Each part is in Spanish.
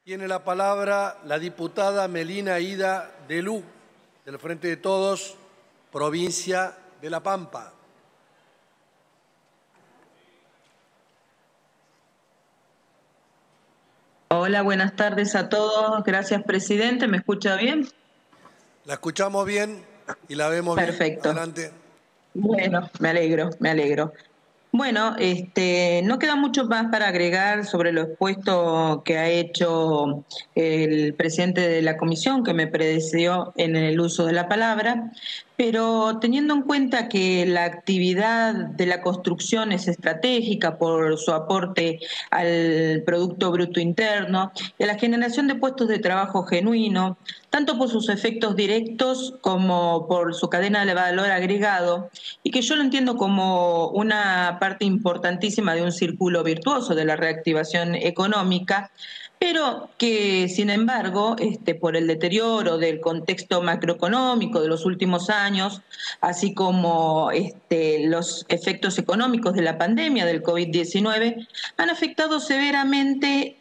Tiene la palabra la diputada Melina Ida Delú, del Frente de Todos, provincia de La Pampa. Hola, buenas tardes a todos. Gracias, presidente. ¿Me escucha bien? La escuchamos bien y la vemos bien. Perfecto. Adelante. Bueno, me alegro, me alegro. Bueno, no queda mucho más para agregar sobre lo expuesto que ha hecho el presidente de la comisión, que me predecedió en el uso de la palabra, pero teniendo en cuenta que la actividad de la construcción es estratégica por su aporte al Producto Bruto Interno y a la generación de puestos de trabajo genuino, tanto por sus efectos directos como por su cadena de valor agregado, y que yo lo entiendo como una parte importantísima de un círculo virtuoso de la reactivación económica, pero que, sin embargo, por el deterioro del contexto macroeconómico de los últimos años, así como los efectos económicos de la pandemia del COVID-19, han afectado severamente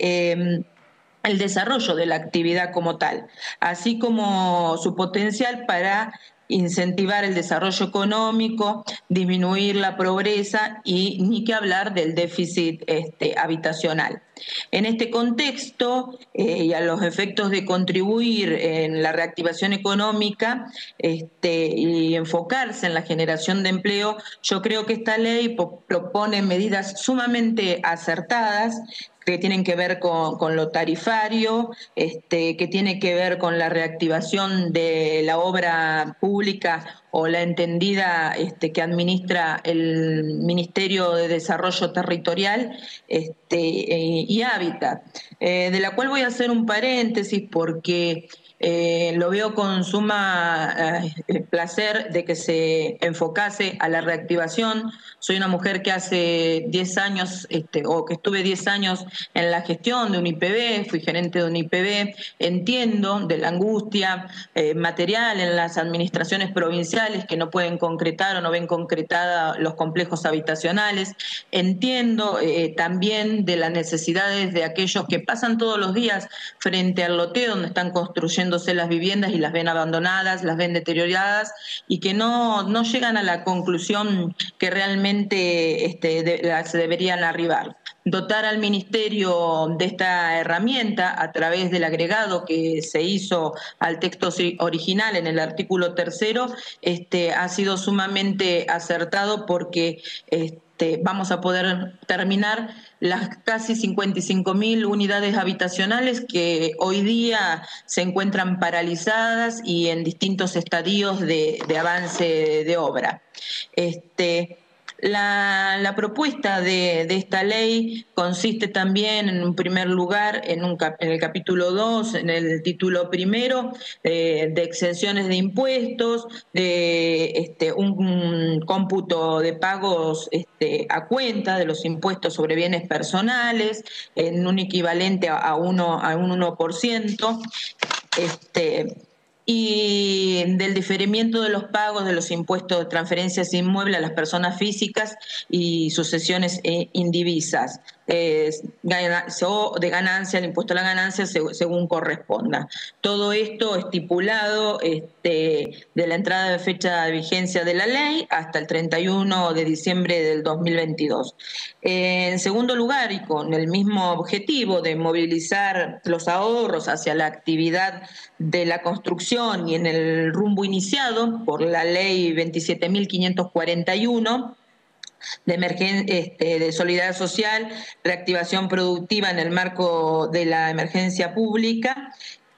el desarrollo de la actividad como tal, así como su potencial para incentivar el desarrollo económico, disminuir la pobreza y ni que hablar del déficit habitacional. En este contexto y a los efectos de contribuir en la reactivación económica y enfocarse en la generación de empleo, yo creo que esta ley propone medidas sumamente acertadas que tienen que ver con lo tarifario, que tiene que ver con la reactivación de la obra pública o la entendida que administra el Ministerio de Desarrollo Territorial y Hábitat, de la cual voy a hacer un paréntesis porque lo veo con suma placer de que se enfocase a la reactivación. Soy una mujer que hace 10 años, o que estuve 10 años en la gestión de un IPB, fui gerente de un IPB, entiendo de la angustia material en las administraciones provinciales que no pueden concretar o no ven concretada los complejos habitacionales, entiendo también de las necesidades de aquellos que pasan todos los días frente al loteo donde están construyéndose las viviendas y las ven abandonadas, las ven deterioradas y que no llegan a la conclusión que realmente se deberían arribar. Dotar al Ministerio de esta herramienta a través del agregado que se hizo al texto original en el artículo 3º ha sido sumamente acertado porque vamos a poder terminar las casi 55.000 unidades habitacionales que hoy día se encuentran paralizadas y en distintos estadios de avance de obra. La propuesta de esta ley consiste también, en un primer lugar, en el capítulo 2, en el título primero, de exenciones de impuestos, de un cómputo de pagos a cuenta de los impuestos sobre bienes personales, en un equivalente a un 1%. Y del diferimiento de los pagos de los impuestos de transferencias inmuebles a las personas físicas y sucesiones indivisas, o de ganancia, el impuesto a la ganancia según corresponda. Todo esto estipulado de la entrada de fecha de vigencia de la ley hasta el 31 de diciembre del 2022. En segundo lugar, y con el mismo objetivo de movilizar los ahorros hacia la actividad de la construcción y en el rumbo iniciado por la ley 27.541, de solidaridad social, reactivación productiva en el marco de la emergencia pública,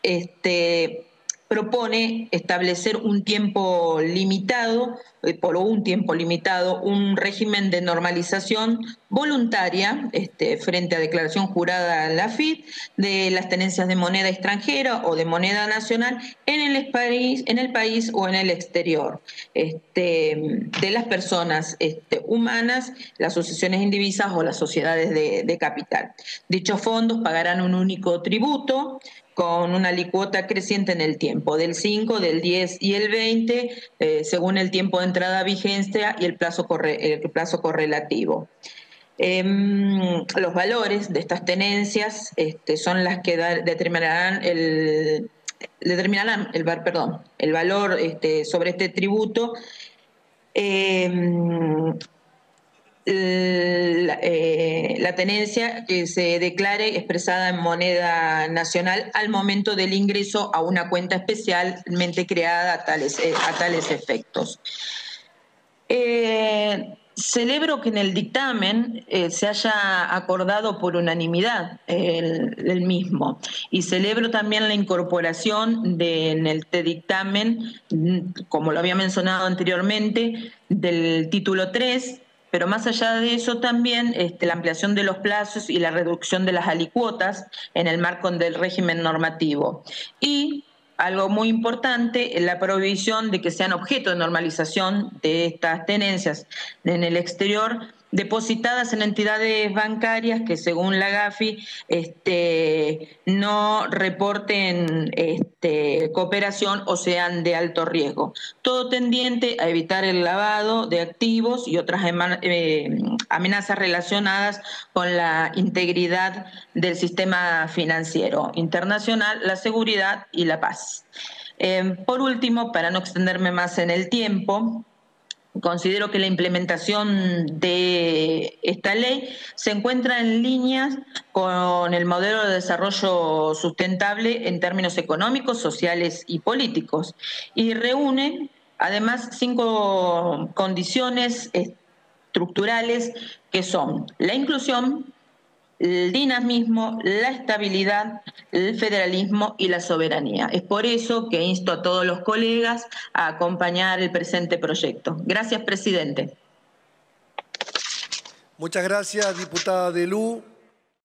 propone establecer un tiempo limitado, un régimen de normalización voluntaria frente a declaración jurada a la AFIP de las tenencias de moneda extranjera o de moneda nacional en el país o en el exterior, de las personas humanas, las sucesiones indivisas o las sociedades de capital. Dichos fondos pagarán un único tributo con una alícuota creciente en el tiempo, del 5, del 10 y el 20, según el tiempo de entrada a vigencia y el plazo correlativo. Los valores de estas tenencias son las que determinarán el valor sobre este tributo. La tenencia que se declare expresada en moneda nacional al momento del ingreso a una cuenta especialmente creada a tales efectos. Celebro que en el dictamen se haya acordado por unanimidad el mismo, y celebro también la incorporación en este dictamen, como lo había mencionado anteriormente, del título 3, pero más allá de eso también la ampliación de los plazos y la reducción de las alicuotas en el marco del régimen normativo. Y algo muy importante, la prohibición de que sean objeto de normalización de estas tenencias en el exterior, depositadas en entidades bancarias que según la GAFI no reporten cooperación o sean de alto riesgo. Todo tendiente a evitar el lavado de activos y otras amenazas relacionadas con la integridad del sistema financiero internacional, la seguridad y la paz. Por último, para no extenderme más en el tiempo, considero que la implementación de esta ley se encuentra en línea con el modelo de desarrollo sustentable en términos económicos, sociales y políticos, y reúne además 5 condiciones estructurales que son la inclusión, el dinamismo, la estabilidad, el federalismo y la soberanía. Es por eso que insto a todos los colegas a acompañar el presente proyecto. Gracias, presidente. Muchas gracias, diputada de Lu.